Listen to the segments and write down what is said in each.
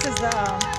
is the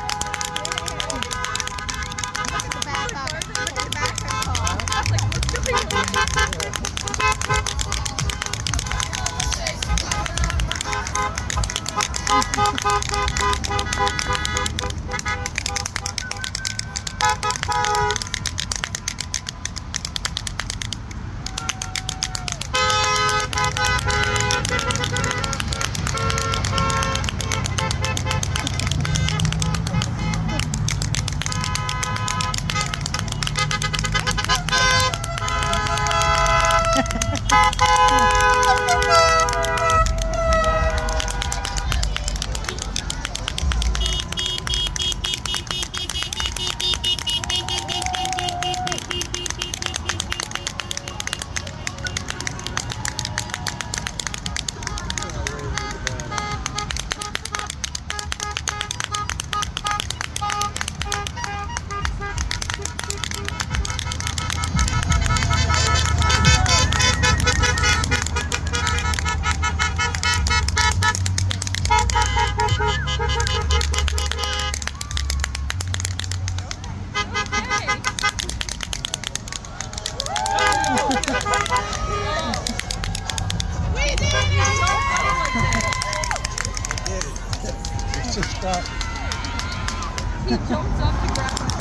He jumps up to grab her.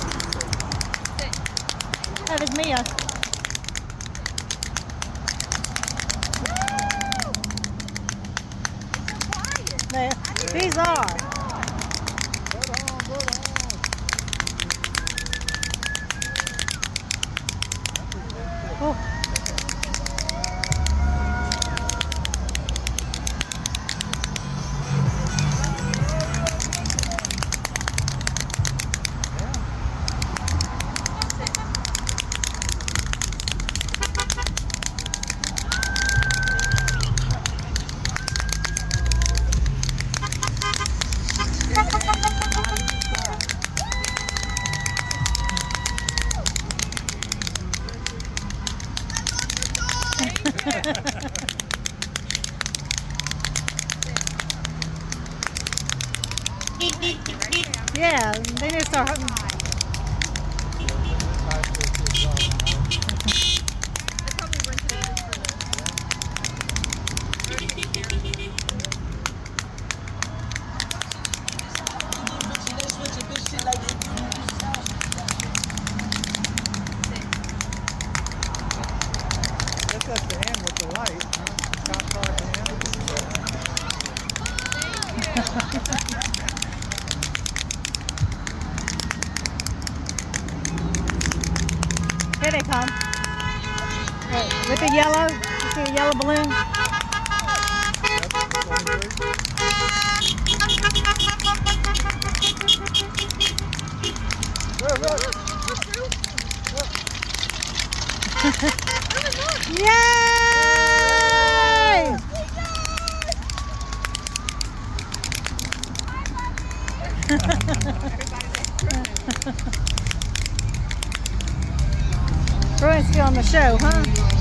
that is Mia. These are. Oh. Yeah, they need to start hunting. That's at the end with the light. Top part at the Here they come. With the yellow. You see the yellow balloon? Yay! Bruin's still on the show, huh?